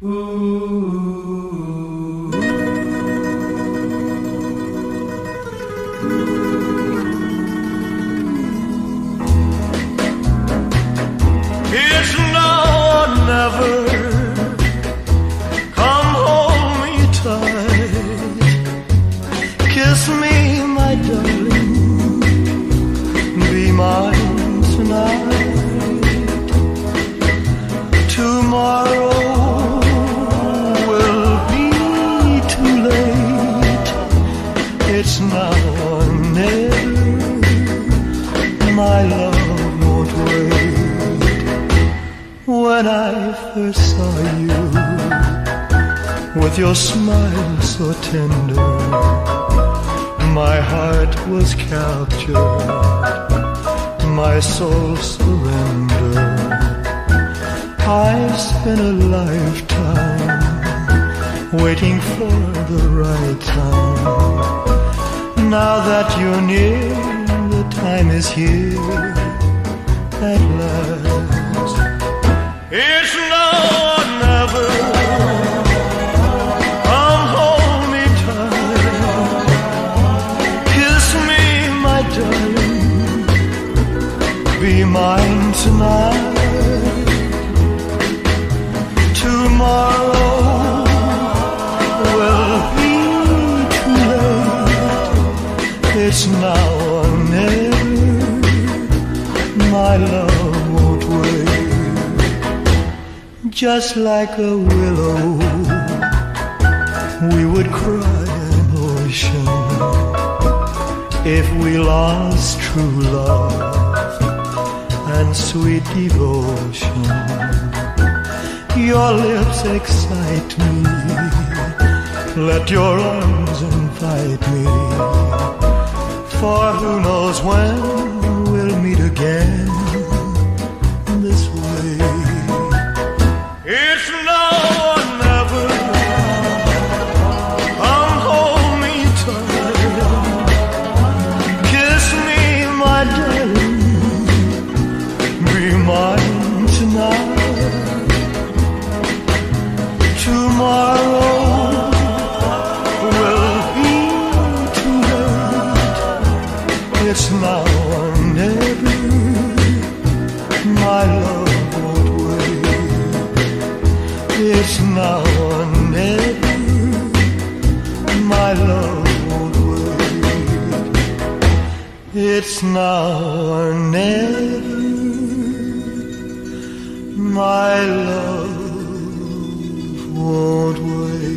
It's now or never. Come hold me tight. Kiss me, my darling. Be mine tonight. Tomorrow will be too late. It's now or never. My love won't wait. When I first saw you, with your smile so tender, my heart was captured, my soul surrendered. I spent a lifetime waiting for the right time. Now that you're near, the time is here at last. It's now or never. Come hold me tight. Kiss me, my darling. Be mine tonight. Tomorrow will be too late. It's now or never. My love won't wait. Just like a willow, we would cry an ocean if we lost true love and sweet devotion. Your lips excite me, let your arms invite me, for who knows when we'll meet again this way. It's now or never. Come hold me tight. Kiss me, my darling. Be mine tonight. Tomorrow will be too late. It's now or never. My love won't wait. It's now or never. My love won't wait. It's now or never. My love won't wait.